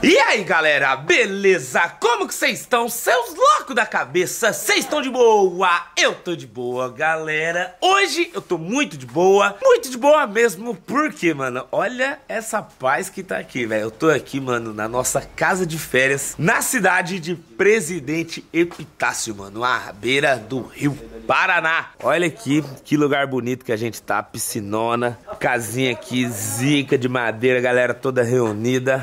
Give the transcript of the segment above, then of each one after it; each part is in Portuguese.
E aí galera, beleza? Como que vocês estão? Seus loucos da cabeça, vocês estão de boa? Eu tô de boa, galera. Hoje eu tô muito de boa mesmo. Porque, mano, olha essa paz que tá aqui, velho. Eu tô aqui, mano, na nossa casa de férias, na cidade de Presidente Epitácio, mano, à beira do Rio Paraná. Olha aqui, que lugar bonito que a gente tá, piscinona, casinha aqui, zica de madeira, galera toda reunida.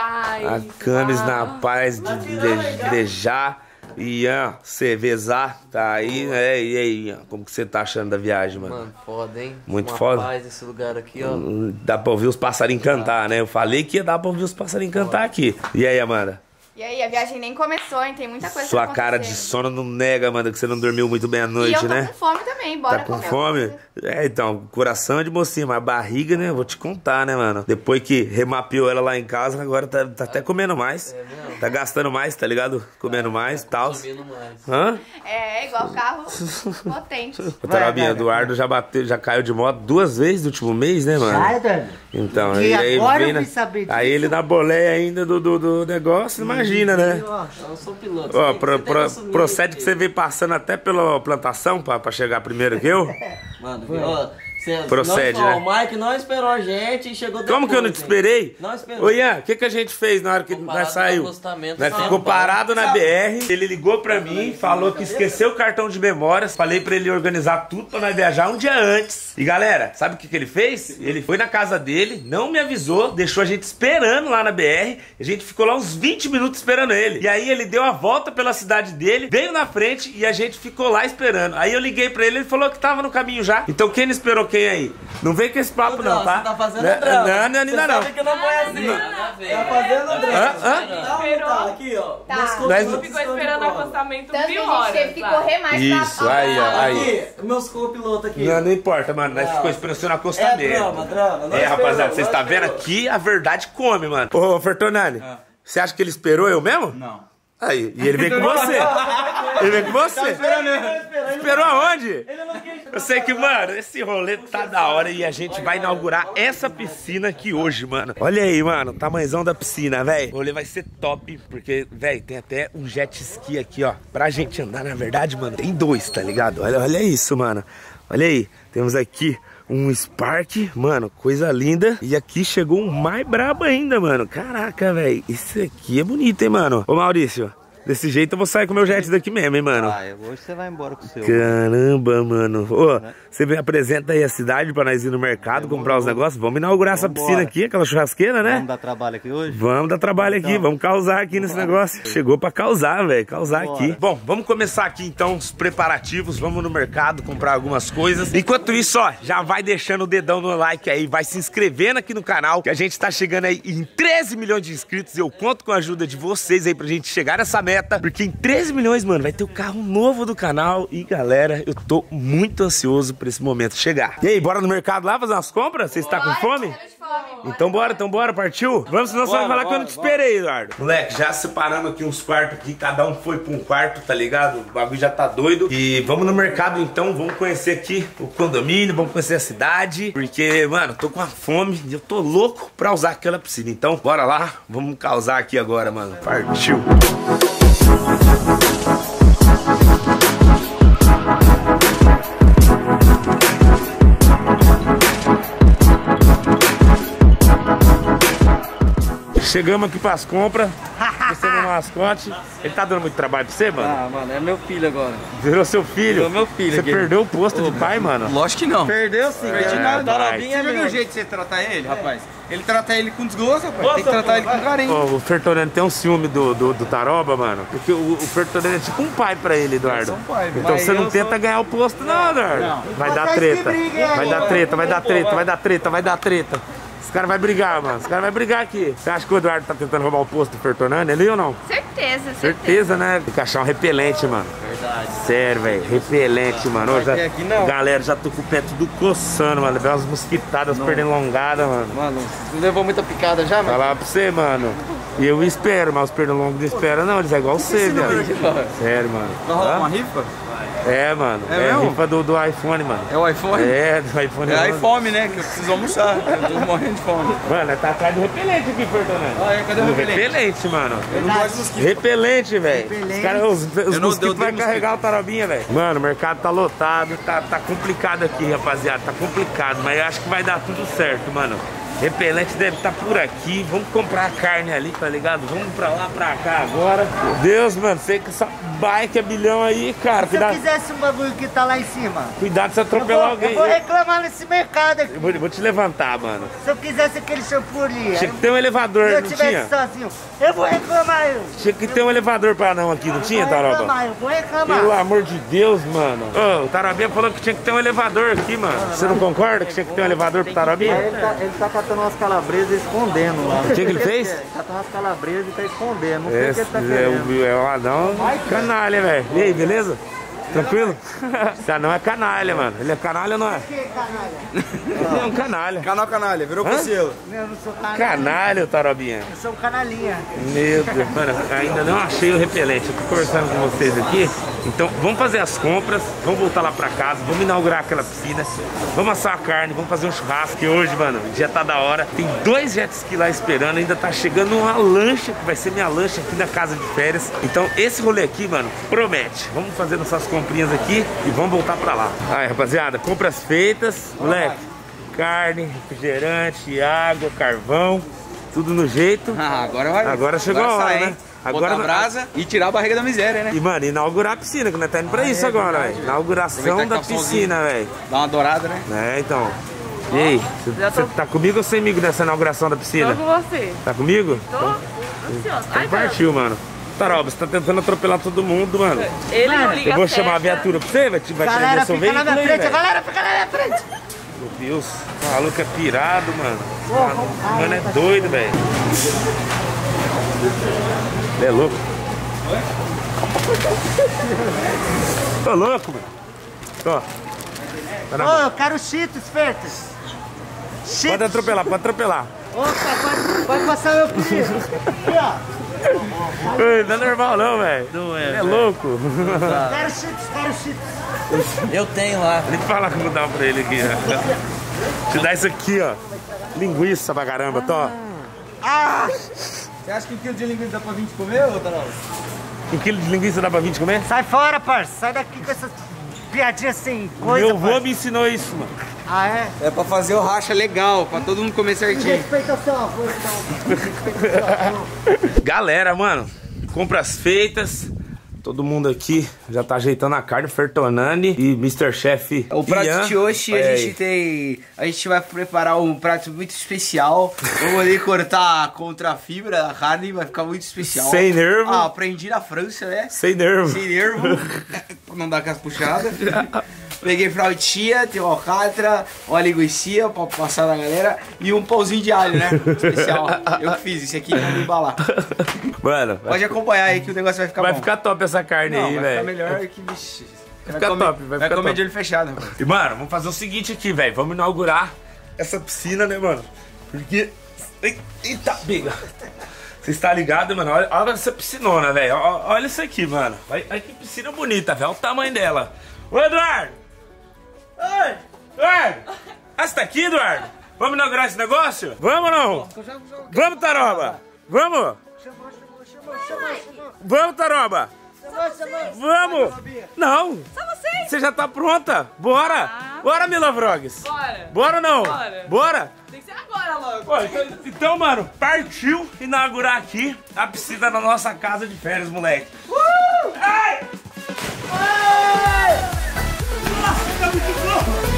A Camis na paz de beijar. Ian, cervezar, tá aí, né? E aí, Ian, como que você tá achando da viagem, mano? Mano, foda, hein? Muito foda. Paz esse lugar aqui, ó. Dá pra ouvir os passarinhos cantar, né? Eu falei que ia dar pra ouvir os passarinhos cantar aqui. E aí, Amanda? E aí, a viagem nem começou, hein? Tem muita coisa Sua pra cara de sono não nega, Amanda, que você não dormiu muito bem à noite, né? E eu tô com fome também, bora Tá com comer fome? É, então, coração é de mocinha, mas barriga, né? Vou te contar, né, mano? Depois que remapeou ela lá em casa, agora tá até comendo mais. É mesmo? Tá gastando mais, tá ligado? Comendo mais e tal. Consumindo mais. Hã? É, igual carro potente. O Tarobinha, Eduardo já caiu de moto 2 vezes no último mês, né, mano? Sai, Dani. Então, E e aí agora vem, eu né? fui saber disso. Aí ele na boleia ainda do negócio, imagina, né? Eu sou piloto. Ó, você tem que assumir procede isso, que você veio passando até pela plantação pra chegar primeiro que eu? Mano, ó, Procede, não, né? O Mike não esperou a gente e chegou depois. Como que eu não te esperei? Não esperou. Ô Ian, o que a gente fez na hora que Ficou nós parado saiu? no acostamento, Nós não, ficou não. parado na BR, ele ligou pra mim, falou que esqueceu o cartão de memórias, falei pra ele organizar tudo pra nós viajar um dia antes. E galera, sabe o que ele fez? Ele foi na casa dele, não me avisou, deixou a gente esperando lá na BR, a gente ficou lá uns 20 minutos esperando ele. E aí ele deu a volta pela cidade dele, veio na frente e a gente ficou lá esperando. Aí eu liguei pra ele, ele falou que tava no caminho já. Então quem não esperou quem aí? Não vem com esse papo não, tá? Você tá fazendo Não, drama. não, ainda não. Sabe que não foi assim. Tá fazendo drama. Esperou. Tá aqui, ó. Tá. Meus Nós- Ficou esperando o acostamento Tanto que mil a gente horas. teve que tá? correr mais Isso, pra... aí, ó, aí. Aqui, meus copilotos aqui. Não importa, mano. Nós ficou esperando você no acostamento. É drama. Nós É, rapaziada, esperou, vocês nós tá vendo esperou. aqui, a verdade come, mano. Ô, Fertonani, você acha que ele esperou eu mesmo? Não. Aí, e ele veio com você. Ele veio com você. Esperou aonde? Eu sei que, mano, esse rolê tá da hora e a gente vai inaugurar essa piscina aqui hoje, mano. Olha aí, mano, o tamanhozão da piscina, velho. O rolê vai ser top, porque, velho, tem até um jet ski aqui, ó. Pra gente andar, na verdade, mano, tem 2, tá ligado? Olha isso, mano. Olha aí, temos aqui um Spark, mano, coisa linda. E aqui chegou um mais brabo ainda, mano. Caraca, velho, isso aqui é bonito, hein, mano. Ô, Maurício, desse jeito eu vou sair com o meu jet daqui mesmo, hein, mano. Ah, hoje você vai embora com o seu. Caramba, mano. Ô, você me apresenta aí a cidade pra nós ir no mercado, comprar os negócios. Vamos inaugurar essa piscina aqui, aquela churrasqueira, né? Vamos dar trabalho aqui hoje? Vamos dar trabalho aqui, vamos causar aqui nesse negócio. Chegou pra causar, velho, causar aqui. Bom, vamos começar aqui então os preparativos. Vamos no mercado comprar algumas coisas. Enquanto isso, ó, já vai deixando o dedão no like aí, vai se inscrevendo aqui no canal, que a gente tá chegando aí em 13 milhões de inscritos. Eu conto com a ajuda de vocês aí pra gente chegar nessa meta, porque em 13 milhões, mano, vai ter o carro novo do canal. E galera, eu tô muito ansioso pra esse momento chegar. E aí, bora no mercado lá fazer umas compras? Você está com fome? Então bora, partiu? Vamos, senão você vai falar que eu não te esperei, Eduardo. Moleque, já separando aqui uns quartos aqui, cada um foi pra um quarto, tá ligado? O bagulho já tá doido. E vamos no mercado então, vamos conhecer aqui o condomínio, vamos conhecer a cidade. Porque, mano, tô com uma fome e eu tô louco pra usar aquela piscina. Então, bora lá, vamos causar aqui agora, mano. Partiu! Chegamos aqui pras compras. Você no mascote. Ele tá dando muito trabalho pra você, mano? Ah, mano, é meu filho agora. Virou seu filho? Virou meu filho Você aqui. perdeu o posto de pai, mano? Lógico que não. Perdeu sim. Perdi nada. Tarobinha é Você viu meu. o jeito de você tratar ele, rapaz? Ele trata ele com desgosto, rapaz. Tem que tratar ele com carinho. Ô, o Fertonani tem um ciúme do Taroba, mano. Porque o Fertonani é tipo um pai pra ele, Eduardo. Eu sou um pai, Então mas você não eu tenta sou- ganhar o posto, não, Eduardo. Não. Vai dar treta. Vai dar treta, vai dar treta, vai dar treta, vai dar treta. Os caras vão brigar, mano. Os caras vão brigar aqui. Você acha que o Eduardo tá tentando roubar o posto do Fertonani? Ele ou não? Certeza. Certeza, né? Tem que achar um repelente, mano. Verdade. Sério, velho. Repelente, mano. Ô, já, aqui não. galera, já tô com o pé tudo coçando, mano. Levei umas mosquitadas pernilongadas, mano. Mano, você levou muita picada já, mano? Falar pra você, mano. E eu espero, mas os pernilongos não esperam, não. Eles é igual você, velho. Sério, mano. Vai rolar Hã? uma rifa? É, mano. É É mesmo? rifa do iPhone, mano. É o iPhone? É, do iPhone. É iPhone, né? Que eu preciso almoçar. Eu tô morrendo de fome. Mano, tá atrás do repelente aqui, Fernando. Ah, é? Cadê o repelente? Repelente, mano. Eu não gosto de mosquito. Repelente, velho. Os Eu não mosquitos vai dei carregar o tarobinha, velho. Mano, o mercado tá lotado. Tá complicado aqui, rapaziada. Tá complicado, mas eu acho que vai dar tudo certo, mano. Repelente deve estar por aqui. Vamos comprar a carne ali, tá ligado? Vamos pra lá, pra cá agora. Meu Deus, mano. Sei que essa bike é bilhão aí, cara. Se eu quisesse um bagulho que tá lá em cima, Cuidado de você atropelar alguém. eu vou reclamar nesse mercado aqui. Eu vou te levantar, mano. Se eu quisesse aquele shampoo ali, Tinha que ter um elevador, se eu não tivesse tinha? sozinho, eu vou reclamar. Tinha que ter um elevador pra não aqui, não tinha, Taroba? Eu vou reclamar. Pelo amor de Deus, mano. Ô, o Tarobinha falou que tinha que ter um elevador aqui, mano. Você não concorda que tinha que ter um elevador pro Tarobinha? Ele tá catando umas calabresas e escondendo lá. O que ele fez? Catando umas calabresas e tá escondendo. Não sei o que ele tá É querendo. o anão canalha, velho. E aí, beleza? Tranquilo? Esse anão é canalha, mano. Ele é canalha ou não é? Ele é um canalha. Canal canalha, virou com selo. Eu não sou canalha. Canalha, o Tarobinha. Eu sou um canalinha. Meu Deus, mano, ainda não achei o repelente. Eu tô conversando com vocês aqui. Então, vamos fazer as compras, vamos voltar lá pra casa, vamos inaugurar aquela piscina, vamos assar a carne, vamos fazer um churrasco. Que hoje, mano, o dia tá da hora. Tem 2 jet ski lá esperando, ainda tá chegando uma lancha, que vai ser minha lancha aqui na casa de férias. Então, esse rolê aqui, mano, promete. Vamos fazer nossas comprinhas aqui e vamos voltar pra lá. Aí, rapaziada, compras feitas, moleque. Carne, refrigerante, água, carvão, tudo no jeito. Ah, agora vai. Agora chegou a hora, sai, né? hein? Agora botar a brasa e tirar a barriga da miséria, né? E, mano, inaugurar a piscina, que nós tá indo pra isso agora, velho. Inauguração Aproveitar da que tá piscina, velho. Dá uma dourada, né? É, então. E aí, você tá comigo ou sem comigo nessa inauguração da piscina? Tô com você. Tá comigo? Tô ansiosa. Então partiu, mano. Taroba, você tá tentando atropelar todo mundo, mano. Ele não liga Eu vou a chamar a seta. viatura pra você, vai prender Galera, seu fica na veículo minha aí, frente, velho. galera, fica na minha frente. Meu Deus, o maluco é pirado, mano. Mano, é doido, velho. Ele é louco. Tô louco, mano. Tô. Tá na Ô, mão. eu quero Cheetos, Fertas. Cheetos. Pode atropelar, pode atropelar. Opa, pode passar meu filho. Aqui, ó. Ei, não é normal não, velho. Não é, É velho. louco. Quero Cheetos, quero Cheetos. Eu tenho lá. Nem fala como dá pra ele aqui, né? Te dá isso aqui, ó. Linguiça pra caramba, tô. Ah! Você acha que 1 quilo de linguiça dá pra vir de comer, ô Taral? 1 quilo de linguiça dá pra vir de comer? Sai fora, parça. Sai daqui com essas piadinhas sem coisa, Meu avô parça. me ensinou isso, mano. Ah, é? É pra fazer o racha legal, pra todo mundo comer certinho. Respeita o seu avô, então. Respeita o seu avô. Galera, mano, compras feitas. Todo mundo aqui já tá ajeitando a carne, Fertonani e Mr. Chef O prato Ian. de hoje Olha a aí. gente tem. A gente vai preparar um prato muito especial. Vamos ali cortar contra a fibra da carne, vai ficar muito especial. Sem nervo. Ah, aprendi na França, né? Sem nervo. Sem nervo. Pra não dar aquelas puxadas. Peguei fraldinha, tem uma alcatra, uma linguiça pra passar na galera e um pãozinho de alho, né? Especial. Eu que fiz esse aqui pra me embalar. Mano, Pode acompanhar aí que o negócio vai ficar vai bom. ficar top essa carne Não, aí, vai ficar velho. melhor que, bicho. Vai ficar top, vai ficar comer top. de olho fechado, rapaz. E, mano, vamos fazer o seguinte aqui, velho. Vamos inaugurar essa piscina, né, mano? Porque... Eita, biga. Você está ligado, mano? Olha essa piscinona, velho. Olha isso aqui, mano. Olha que piscina bonita, velho. Olha o tamanho dela. Ô, Eduardo! Oi! Eduardo! Ah, você tá aqui, Eduardo? Vamos inaugurar esse negócio? Vamos ou não? Vamos, Taroba! Vamos! Vamos, Taroba! Vamos! Não! Só vocês. Você já tá pronta? Bora! Bora, Mila Vlogs! Bora. Bora ou não? Bora. Bora? Tem que ser agora logo. Ó, então, mano, partiu inaugurar aqui a piscina da nossa casa de férias, moleque. Ai! Ai! Nossa, tá muito bom!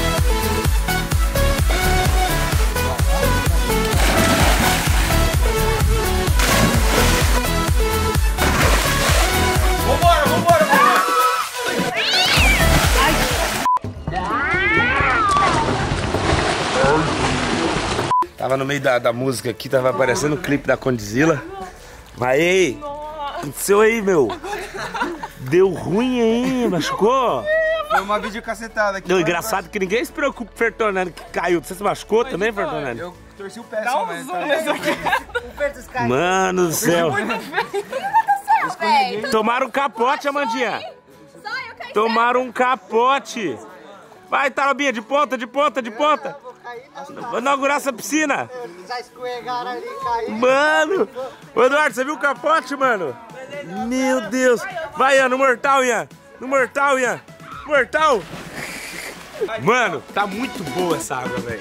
Vambora, vambora, vambora! Tava no meio da música aqui, tava aparecendo o clipe da Condzilla. Mas ei, o que aconteceu aí, meu? Deu ruim aí, machucou? Foi uma videocacetada aqui. Não, engraçado que ninguém se preocupa com o Fertonani que caiu. Você se machucou também, Fertonani? Eu torci o pé só, mas... Mano do céu. Véi, Tomaram um capote, Amandinha. só eu caí Tomaram um capote. Vai, Tarobinha, de ponta, de ponta, de ponta. Vou inaugurar essa piscina. Já escorregaram ali, caiu. Mano. Ô, Eduardo, você viu o capote, mano? Meu Deus. Vai, Ian, no mortal, Ian. No mortal, Ian. Mortal. Mano, tá muito boa essa água, velho.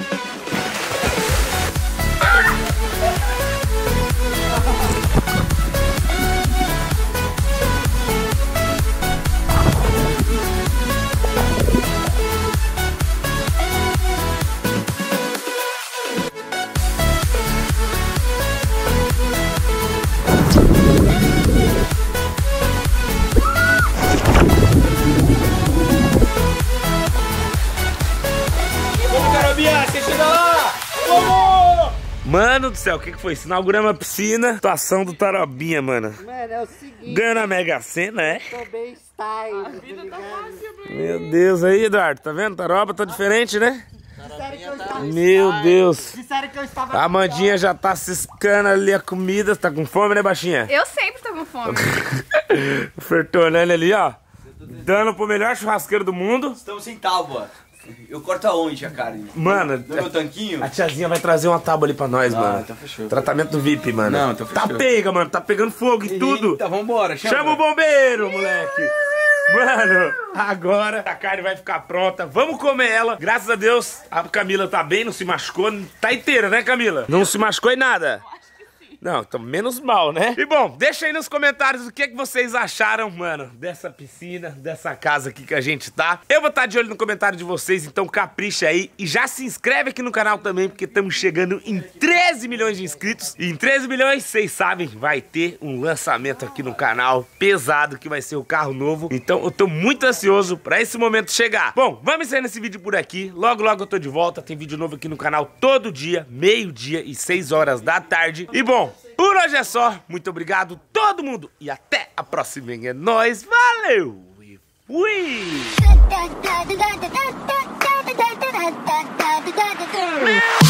Mano do céu, o que foi? Se inauguramos a piscina, situação do Tarobinha, mano. Mano, é o seguinte. Ganhando a Mega Sena, é? Tô bem style. A vida tá fácil, Meu Deus, aí, Eduardo, tá vendo? Taroba tá diferente, né? Disseram que eu estava... Meu Deus. Disseram que eu estava... A Amandinha já tá ciscando ali a comida. Tá com fome, né, baixinha? Eu sempre tô com fome. O Fertonelli ali, ó. Dando pro melhor churrasqueiro do mundo. Estamos sem tábua. Eu corto aonde a carne? Mano, No meu tanquinho? a tiazinha vai trazer uma tábua ali pra nós, mano. então fechou. Tratamento do VIP, mano. Não, então fechou. Tá pega, mano. Tá pegando fogo e tudo. Eita, vambora. Chama o bombeiro, moleque. Mano, agora a carne vai ficar pronta. Vamos comer ela. Graças a Deus, a Camila tá bem, não se machucou. Tá inteira, né, Camila? Não se machucou em nada. Não, então menos mal, né? E bom, deixa aí nos comentários o que vocês acharam, mano, dessa piscina, dessa casa aqui que a gente tá. Eu vou estar de olho no comentário de vocês, então capricha aí. E já se inscreve aqui no canal também, porque estamos chegando em 13 milhões de inscritos. E em 13 milhões, vocês sabem, vai ter um lançamento aqui no canal pesado, que vai ser o carro novo. Então eu tô muito ansioso pra esse momento chegar. Bom, vamos encerrar esse vídeo por aqui. Logo, logo eu tô de volta. Tem vídeo novo aqui no canal todo dia, meio-dia e 6 horas da tarde. E bom, por hoje é só. Muito obrigado todo mundo e até a próxima. É nóis, valeu e fui!